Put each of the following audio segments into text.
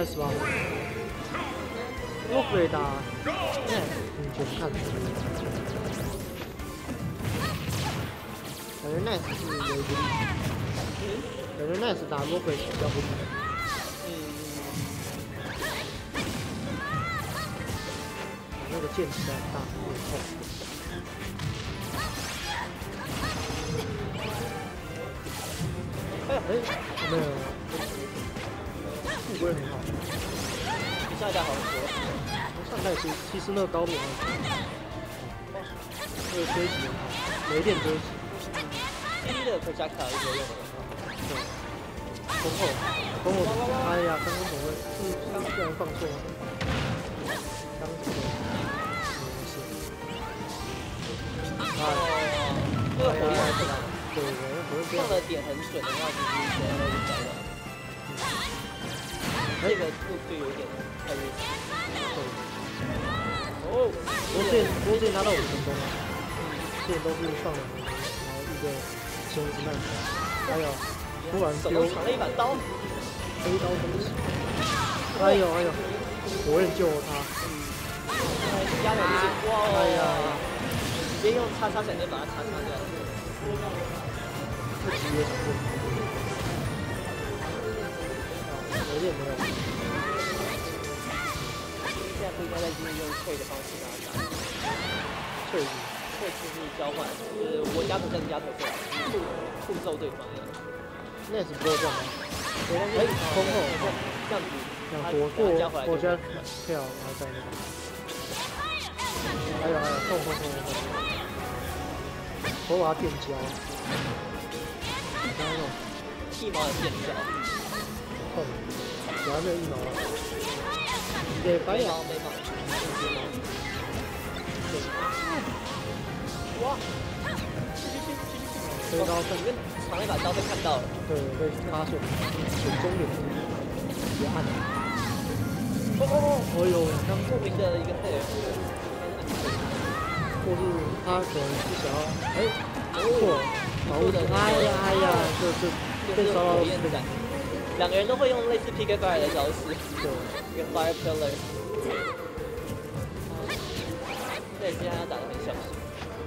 Nice 吧？我回答，全看。感觉 Nice 是有一个力，感觉 Nice 打 Rogue 比较不利。那个剑实在大，有点痛。哎，没有，不会很好。 比上一代好很多。 上代其实那个高度很好，那个追击很好，雷电追击。 第一的可加卡有用的。 对。风后，哎呀，刚刚怎么会？是刚不然放错吗？刚这个没事。哎， 这个火力还是大。 对， 放的点很准的话，其实谁都是糟的。这个就有点太危险。哦， 我之前拿到5分钟了，之前都是放2分钟，然后一个前50慢，还有突然手都抢了一把刀， 黑刀攻击，哎呦，火焰救了他， 压了一些，哇， 哎呀， 直接用叉闪电把它叉掉了。 不急也闪电，有点没有。 现在不应该再继续用脆的方式跟他打。脆就是交换，就是我加腿你加腿过来，互揍对方一样。 那是不会这样吗？哎，空后这样子， 我加跳，然后再那个。哎呀，痛！我把它电焦。 一毛也电焦。 痛，我还没有1毛啊。对，白羊没毛。哇！去！ 飞刀里面藏一把刀被看到了。 对，被发现，很中点，别按。哎呦， 刚莫名的一个配合， 或是他可能是想要，错，保护的，哎呀，这被烧到火焰斩。2个人都会用类似 PK Fire 的招式， 对， 一个 Fire Pillar。对，现在要打得很小心。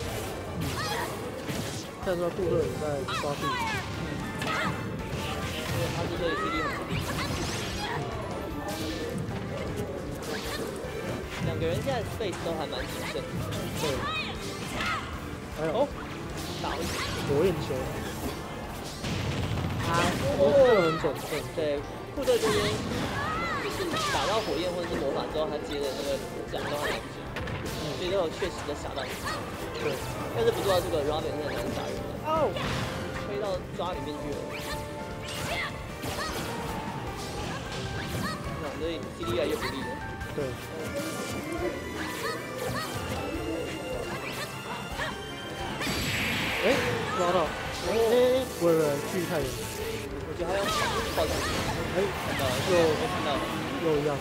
看出来库特也在抓地， 因为他是对 CD 很不利。2个人现在 space 都还蛮谨慎的。 对。还有， 打回去。 火焰球。库特很准， 对，库特这边就是打到火焰或者是魔法之后，他接的那个奖都还蛮准，所以都有确实的傻到你。 对。 要是不做到这个 Robin 是很难打人的。哦，推到抓里面去了。对 CD 越来越不利了。 对。哎，抓到！哎，不会，距离太远。 我觉得还要爆炸。 哎， 看到了，看到了， 又一样。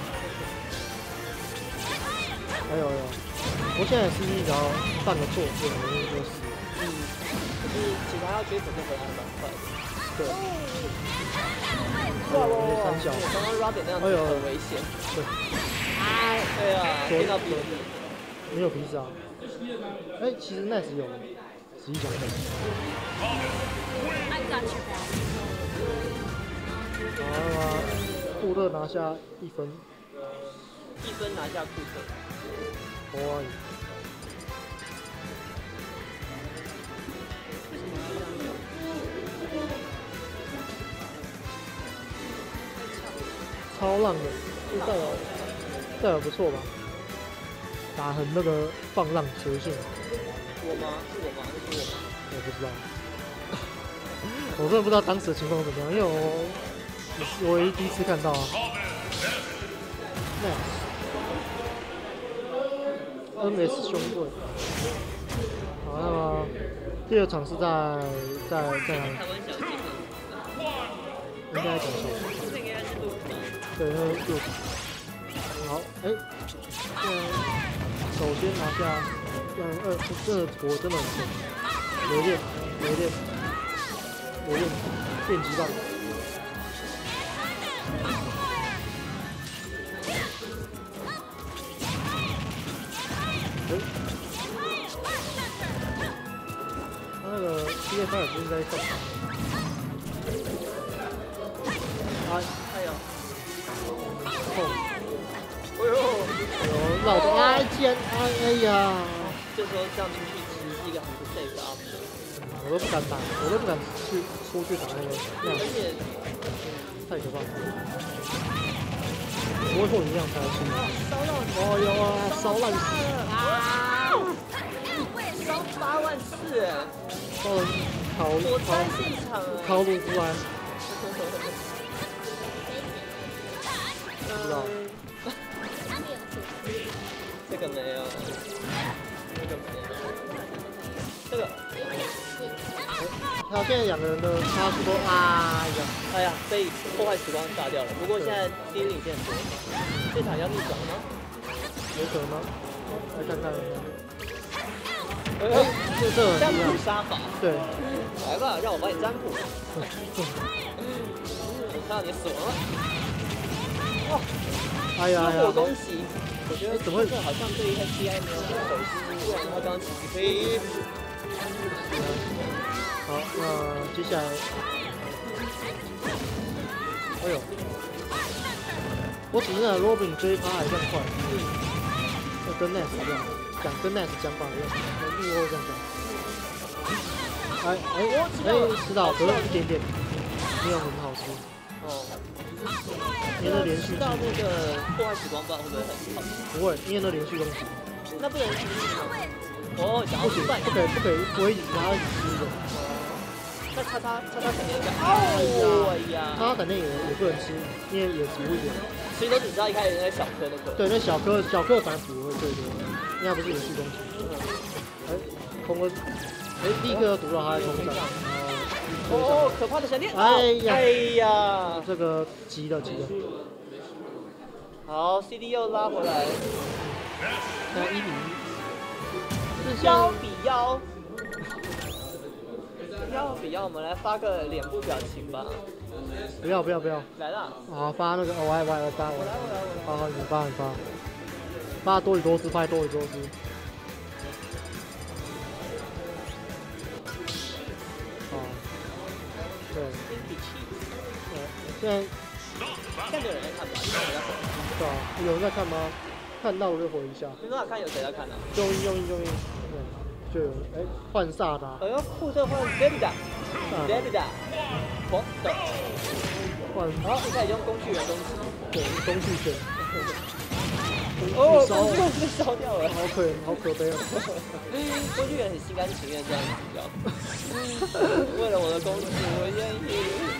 还有，我现在 CD 只要犯个错，就很容易就死。 可是其他要追粉就回来蛮快的。 对。 哇！ 三角。 刚刚 Robin 那样子很危险。 对。 对啊，电到鼻子。 没有鼻子啊。哎，其实 Nice 有11奖分。好啊，库特拿下1分。 1分拿下库特。 哇！超浪的，这代表不错吧？打很那个放浪随性。 我吗？是我吗？是我吗？ 我不知道，我真的不知道当时的情况怎么样，因为我唯一第一次看到啊。NS 兄队。好，那么第2场是在哪里？应该讲错。对，那个右。好，哎，首先拿下，这火真的很重，雷电，电击棒。 今天发也不应该上。 哎呦， 痛！ 哎呦， 绕着哎尖哎呀！ 这时候这样出去其实是一个很不 safe 的 option。 我都不敢打，我都不敢去出去打那个， 而且太可怕了。不会后一样才行。 烧到你， 哦哟啊，烧烂死！ 烧8万4哎！ 烧人火灾现场哎！ 烤乳出来。不知道。 这个没有，这个没有，这个。 他现在两个人的差速都哎呀，被破坏时光炸掉了。不过现在第一领先很多，这场要逆转吗？ 有可能吗？来看看。 这占卜杀法。 对。 来吧，让我帮你占卜。我看到你死亡了。哇！ 哎呀！ 我恭喜！我觉得怎么会好像对于 HCI 没有很熟悉，不然他刚刚起飞。 好，那接下来，哎呦，我只是那 Robin 追他还算快，跟 Ness 一样，跟 Ness 相反一样，路后这样讲。知道，只有一点点，没有很好吃。哦。因为那连续。 知道那个破坏时光棒会不会很好吃？ 不会，因为那连续攻击。 那不能吃吗？哦，想要吃饭。 不可以，不会拿来吃的。 那叉肯定应该。哎呀， 叉肯定也不能吃，因为也足一点。 所以都只知道一开始那小颗的颗。 对，那小颗反而补会最多，因为它不是连续攻击。空了，立刻读到他在空上。 哦，可怕的闪电！ 哎呀， 这个急了。 好 ，CD 又拉回来。 那1比1。 1比1。1比1，我们来发个脸部表情吧。 不要。 来了。 啊，发那个，我来发。我来。好，你发。发多里多斯，拍多里多斯。对。现在有人在看吧？ 对啊，有人在看吗？看到了就回一下。 没办法看有谁在看呢？ 用意。就有换萨达。 要库特换 Debida，黄的。 换。 好，现在用工具人攻击。 对，工具犬。 哦，工具人被烧掉了， 好可悲哦。 工具人很心甘情愿这样死掉。为了我的公主，我愿意。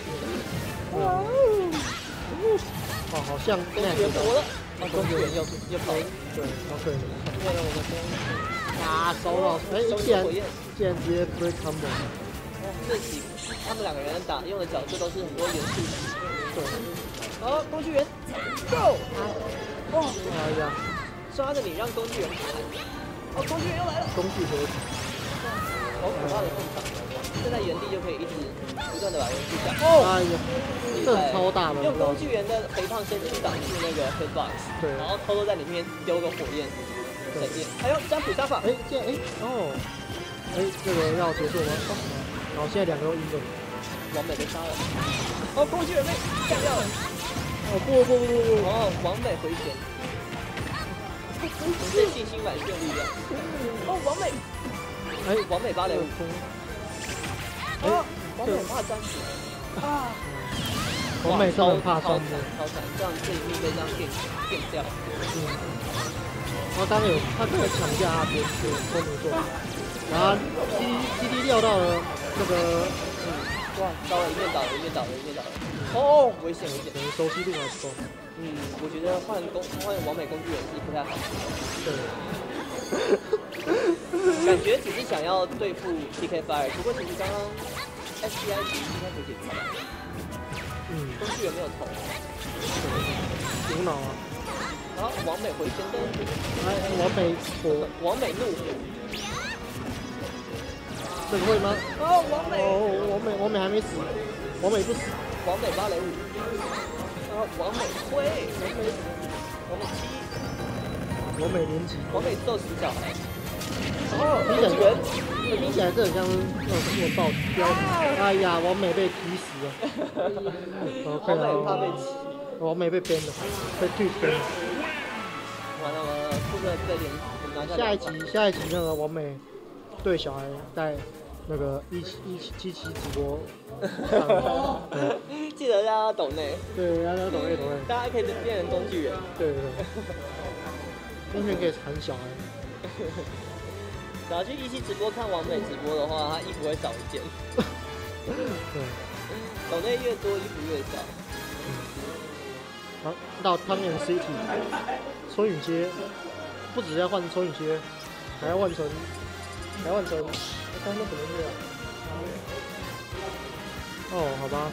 好像工具人活了，工具人又跑了， 对，好可怜。 为了我的公主。 烧到！竟然直接 break combo。 这几他们两个人打用的角色都是很多元素。 对。 好，工具人 ，Go！ 哇！ 哎呀， 抓着你让工具人砍。哦，工具人又来了。 工具合体。 好可怕的控场，站在原地就可以一直不断的把人击下。 哎呀，这超大的。 用工具人的肥胖身躯挡住那个 hitbox， 对，然后偷偷在里面丢个火焰。闪电，还有占卜杀法。 这个要结束吗？好，现在两个都赢了。 王美被杀了。哦，工具人被干掉了。 不。 哦，王美回旋。这信心满血力量。哦，王美。王美芭蕾舞。王美怕战士。 王美真的怕战士。 超惨，这样自己命被这样电掉。 然后刚刚他可以抢下他边去都没做，然后 CD 撂到了那个， 哇，到了一面倒了。哦，危险！ 熟悉度还不够。 我觉得换完美工具人是不太好。对。感觉只是想要对付 PK Fire， 不过其实刚刚 SCI 其实应该可以解决的。工具人没有头。 无脑啊。 好，王美回旋灯。王美怒火。 这个会吗？ 哦，王美。 王美还没死，王美不死。 王美芭蕾舞。王美挥。王美七。 王美连击。 王美揍死小孩。哦，工具人。 听起来这很像那种什么报标题。哎呀，王美被踢死了。 王美怕被骑。 王美被 ban 了，被退 ban 了。 完了，库克被连拿下。 下一集那个王美对小孩在那个177直播。 记得让他抖内。 对，让他抖内。 大家可以变成工具人。 对。完全可以喊小孩。 然后去17直播看王美直播的话，他衣服会少一件。 对。 抖内越多，衣服越少。 好，到汤圆 City， 春雨街，不只要换春雨街，还要换成，刚刚那什么乐啊？哦，好吧，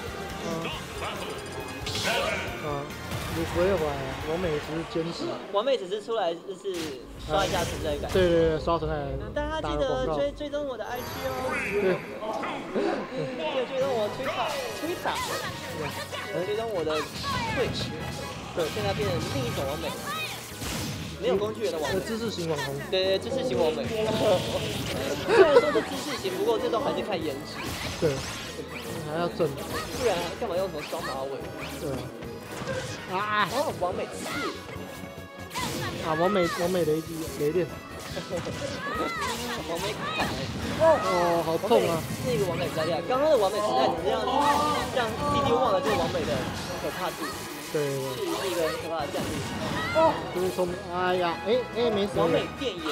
鲁弗也回来了，王美只是坚持。 王美只是出来就是刷一下存在感。 对，刷存在感。 大家记得追踪我的 IG 哦。对。记得追踪我 Twitter。追踪我的 Twitch。对，现在变成另一种王美，没有工具人的王美。 知识型网红。 对，知识型王美。虽然说是知识型，不过这种还是看颜值。 对。还要正。 不然干嘛用什么双马尾？ 对。啊！ 哦，王美刺。 王美雷电。 王美卡。 哦，好痛啊！ 那个王美在亮，刚刚的王美实在只是让 CD 忘了这个王美的可怕度。 对。 是一个很可怕的战力。 哦，就是聪明。哎呀，没死。 王美电眼。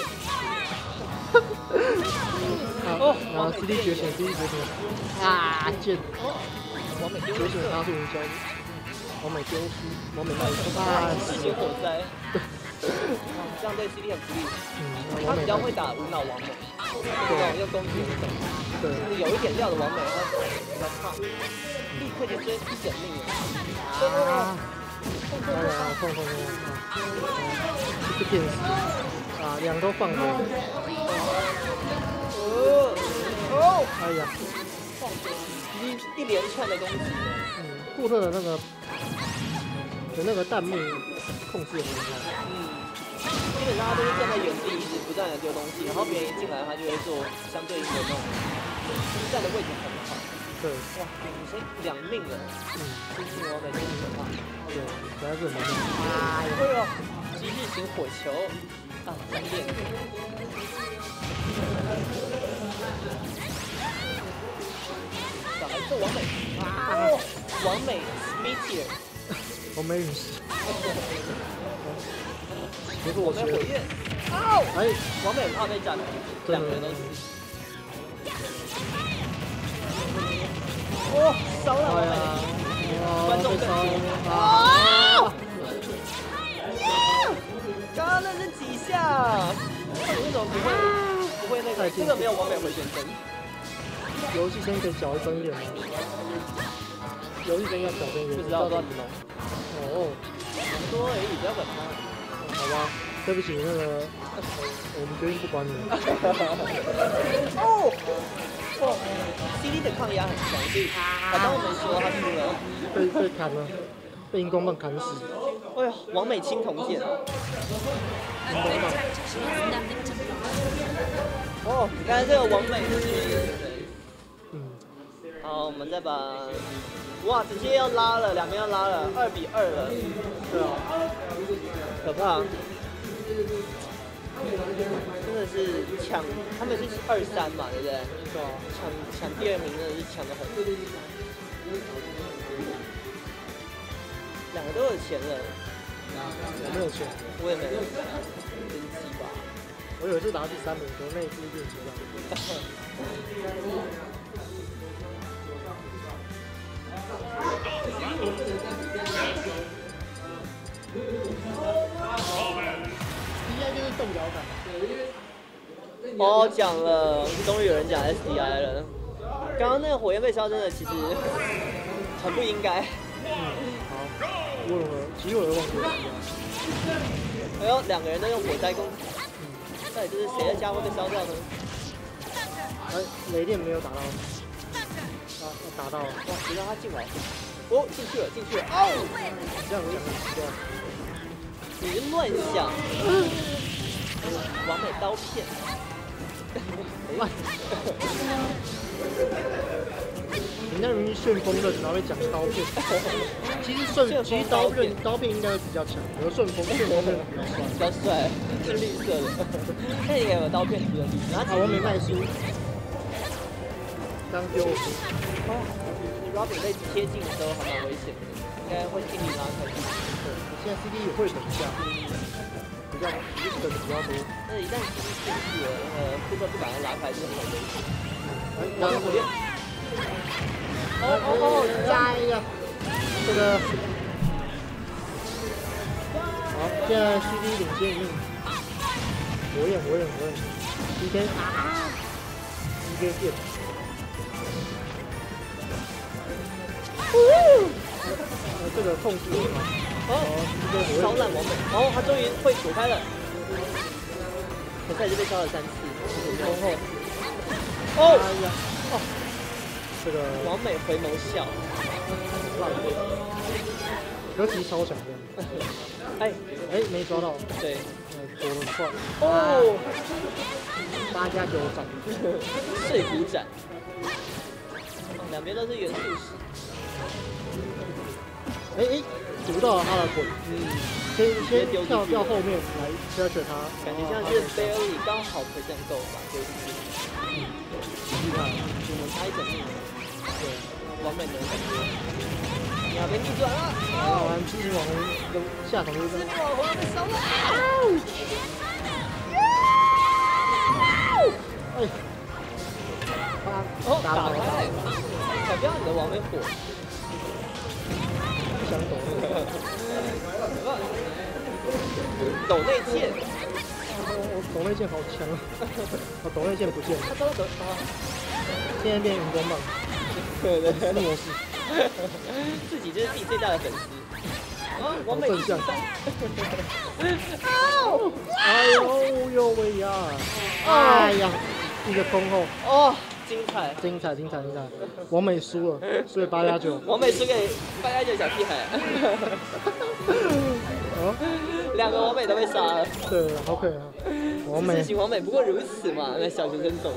然后 CD 觉醒。啊，剑。 王美觉醒加速营销。王美丢失，王美卖巨型火灾。这样对 CD 很不利。他比较会打无脑王美，这种用攻击的那种。 对。 就是有一点料的王美，他比较怕，立刻就追一整命了。 痛！这电死两都放了。哎呀！ 一连串的攻击。 库特的那个弹幕控制很好。 基本上他都是站在原地，一直不断的丢东西，然后别人一进来，他就会做相对应的那种站的位置很好。 对。 哇，女生2命了。真是王美真的可怕。 对，实在是蛮厉害。 哎呦，即日型火球闪电。还是王美王美 Meteor， 王美陨石， 不是我们火焰，王美很怕被炸，两个人都是。烧了王美，观众震惊。刚刚那是几下？为什么不会那个？这个没有王美回旋针。 游戏声可以小声一点吗？游戏声要小声一点。 不知道怎么弄。很多而已，不要管他。 好吧，对不起，那个我们决定不管你。 CD 的抗压很强，所以当我们说他输了， 被砍了，被荧光棒砍死。 哎呦，王美青铜剑。你看这个王美是。好，我们再把，直接要拉了，两边要拉了，2-2了，对啊，可怕，真的是抢，他们是2-3嘛，对不对？对啊，抢第2名真的是抢得很，两个都有钱了， 我没有钱， 我也没有，真鸡巴， 我有一次拿第3名，可那一次运气上。应该就是动摇感。 讲了，终于有人讲 SDI 了。刚刚那个火焰被烧，真的其实很不应该。 好，问了，其实我也忘记了。 哎呦，两个人都用火灾攻击。到底就是谁的家会被烧掉呢？ 雷电没有打到。打到了。 哇，谁让他进来？进去了。 这样很奇怪。 你乱想。完美刀片。 哇！你那明明旋风刃，然后会讲刀片。其实刀片应该会比较强，有旋风刃比较帅。 是绿色的。那你有刀片涂的绿色？ 好，我没卖书。刚丢。 哦，你 Robin 被贴近的时候还蛮危险的，应该会尽力拉开。 对，现在 CD 也会等一下，比较等比较多。 那一旦 CD 进去了，不得不把它拉开，真的很危险。 然后左边。加一个，这个。好，现在 CD 领先1命。我演，PK 啊 ，PK 变。这个控制烧烂完美，哦，他终于会躲开了，可是还是被烧了3次，然后，哦， 哎呀，哦，这个完美回眸笑， 浪费，格局超强的，哎，没抓到， 对， 躲得很快， 哦 ，8加9斩， 碎骨斩，两边都是元素石。 堵到了他的滚，先跳后面来遮着他， 感觉像是 Barely 刚好可以够吧，丢进去， 厉害， 只能差一整命，对，完美的感觉，你要被逆转了， 完激情网红都下头一个， 激情网红要被烧了，打开，不要你的完美火。 想抖抖内剑， 我抖内剑好强啊！我抖内剑不见了， 他都抖啊！ 现在变荧光棒， 对， 模式， 自己就是自己最大的粉丝。啊，完美正向。哎呦喂呀！哎呀，一个封后。 哦。精彩！ 王美输了8加9。 王美输给8加9小屁孩。2个王美都被杀了。 对，好可怜啊！王美， 王美不过如此嘛，那小学生走。